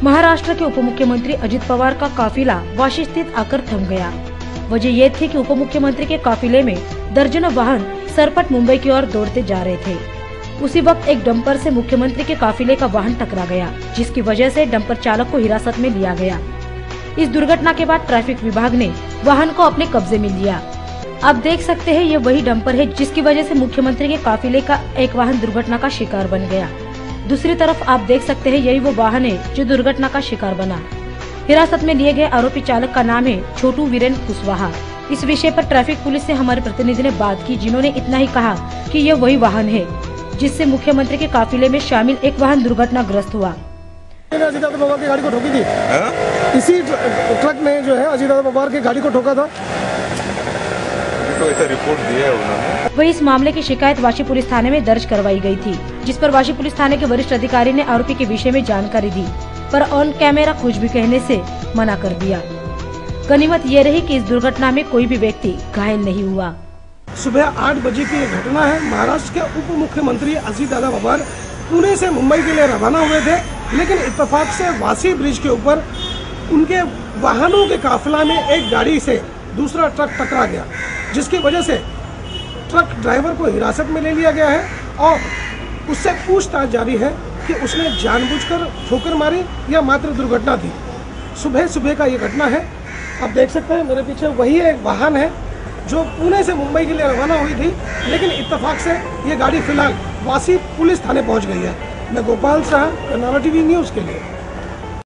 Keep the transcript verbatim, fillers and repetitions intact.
महाराष्ट्र के उप मुख्यमंत्री अजित पवार का काफिला वाशी स्थित आकर थम गया। वजह ये थी कि उप मुख्यमंत्री के काफिले में दर्जनों वाहन सरपट मुंबई की ओर दौड़ते जा रहे थे। उसी वक्त एक डंपर से मुख्यमंत्री के काफिले का वाहन टकरा गया, जिसकी वजह से डंपर चालक को हिरासत में लिया गया। इस दुर्घटना के बाद ट्रैफिक विभाग ने वाहन को अपने कब्जे में लिया। आप देख सकते हैं, ये वही डंपर है जिसकी वजह से मुख्यमंत्री के काफिले का एक वाहन दुर्घटना का शिकार बन गया। दूसरी तरफ आप देख सकते हैं, यही वो वाहन है जो दुर्घटना का शिकार बना। हिरासत में लिए गए आरोपी चालक का नाम है छोटू वीरेंद्र कुशवाहा। इस विषय पर ट्रैफिक पुलिस से हमारे प्रतिनिधि ने बात की, जिन्होंने इतना ही कहा कि यह वही वाहन है जिससे मुख्यमंत्री के काफिले में शामिल एक वाहन दुर्घटनाग्रस्त हुआ। अजीत पवार की गाड़ी को ठोकी थी, इसी ट्रक ने जो है अजीत पवार की गाड़ी को ठोका था। तो ऐसा रिपोर्ट दिया है उन्होंने। वही इस मामले की शिकायत वाशी पुलिस थाने में दर्ज करवाई गई थी, जिस पर वाशी पुलिस थाने के वरिष्ठ अधिकारी ने आरोपी के विषय में जानकारी दी, पर ऑन कैमरा कुछ भी कहने से मना कर दिया। गनीमत ये रही कि इस दुर्घटना में कोई भी व्यक्ति घायल नहीं हुआ। सुबह आठ बजे की ये घटना है। महाराष्ट्र के उप मुख्यमंत्री अजीत दादा पवार पुणे से मुंबई के लिए रवाना हुए थे, लेकिन इत्तेफाक से वाशी ब्रिज के ऊपर उनके वाहनों के काफिला में एक गाड़ी से दूसरा ट्रक टकरा गया, जिसकी वजह से ट्रक ड्राइवर को हिरासत में ले लिया गया है और उससे पूछताछ जारी है कि उसने जानबूझकर ठोकर मारी या मात्र दुर्घटना थी। सुबह सुबह का ये घटना है। आप देख सकते हैं मेरे पीछे वही एक वाहन है जो पुणे से मुंबई के लिए रवाना हुई थी, लेकिन इत्तेफाक से ये गाड़ी फिलहाल वाशी पुलिस थाने पहुंच गई है। मैं गोपाल शाह, कर्नाटक टीवी न्यूज़ के लिए।